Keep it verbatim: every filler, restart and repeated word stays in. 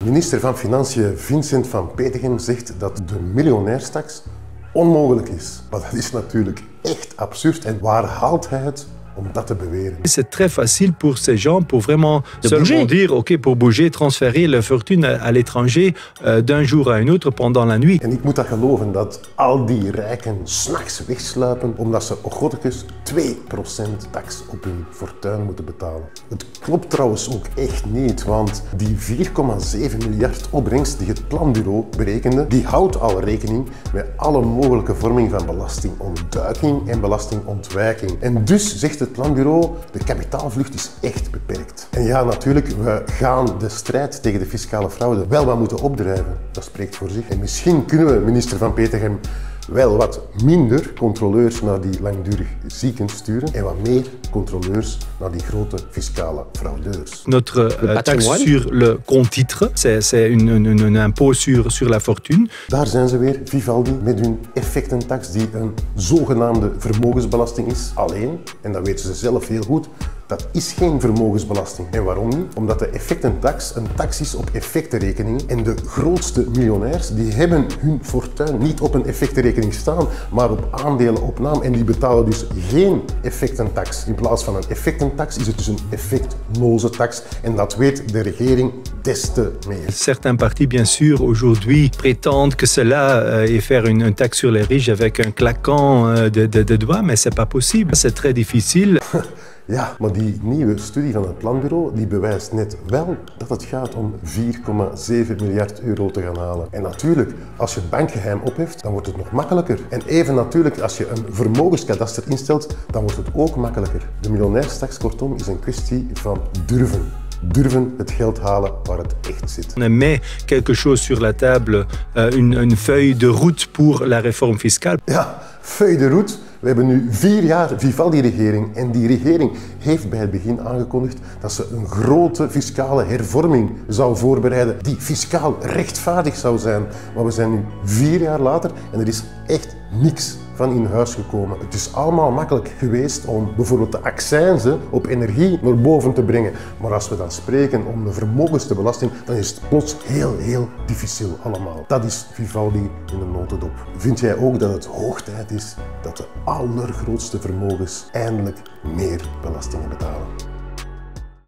Minister van Financiën Vincent Van Petegem zegt dat de miljonairstaks onmogelijk is. Maar dat is natuurlijk echt absurd. En waar haalt hij het om dat te beweren? C'est très facile pour ces gens pour vraiment de seulement bouger. dire, ok, pour bouger, transférer la fortune à, à l'étranger euh, d'un jour à un autre pendant la nuit. En ik moet dat geloven dat al die rijken 's nachts wegsluipen omdat ze ochottekes twee procent tax op hun fortuin moeten betalen. Het klopt trouwens ook echt niet, want die vier komma zeven miljard opbrengst die het planbureau berekende, die houdt al rekening met alle mogelijke vorming van belastingontduiking en belastingontwijking. En dus zegt het planbureau, de kapitaalvlucht is echt beperkt. En ja, natuurlijk, we gaan de strijd tegen de fiscale fraude wel wat moeten opdrijven. Dat spreekt voor zich. En misschien kunnen we, minister Van Petegem, wel wat minder controleurs naar die langdurig zieken sturen en wat meer controleurs naar die grote fiscale fraudeurs. Notre euh, taxe sur le compte titre, c'est un, un, un impôt sur, sur la fortune. Daar zijn ze weer, Vivaldi, met hun effectentax die een zogenaamde vermogensbelasting is. Alleen, en dat weten ze zelf heel goed, dat is geen vermogensbelasting. En waarom niet? Omdat de effectentax een tax is op effectenrekeningen en de grootste miljonairs die hebben hun fortuin niet op een effectenrekening staan, maar op aandelenopname en die betalen dus geen effectentax. In plaats van een effectentax is het dus een effectloze tax en dat weet de regering des te meer. Certains partis, bien sûr, aujourd'hui prétendent que cela euh, est faire une, une taxe sur les riches avec un claquant euh, de, de, de doigts, mais c'est pas possible. C'est très difficile. Ja, maar die nieuwe studie van het planbureau die bewijst net wel dat het gaat om vier komma zeven miljard euro te gaan halen. En natuurlijk, als je het bankgeheim opheft, dan wordt het nog makkelijker. En even natuurlijk, als je een vermogenskadaster instelt, dan wordt het ook makkelijker. De miljonairstaks, kortom, is een kwestie van durven. Durven het geld halen waar het echt zit. On met quelque chose sur la table, euh, une, une feuille de route pour la réforme fiscale. Ja, feuille de route. We hebben nu vier jaar Vivaldi-regering en die regering heeft bij het begin aangekondigd dat ze een grote fiscale hervorming zou voorbereiden die fiscaal rechtvaardig zou zijn. Maar we zijn nu vier jaar later en er is echt niks van in huis gekomen. Het is allemaal makkelijk geweest om bijvoorbeeld de accijnzen op energie naar boven te brengen. Maar als we dan spreken om de vermogensbelasting, dan is het plots heel, heel difficiel allemaal. Dat is Vivaldi in de notendop. Vind jij ook dat het hoog tijd is dat de allergrootste vermogens eindelijk meer belastingen betalen?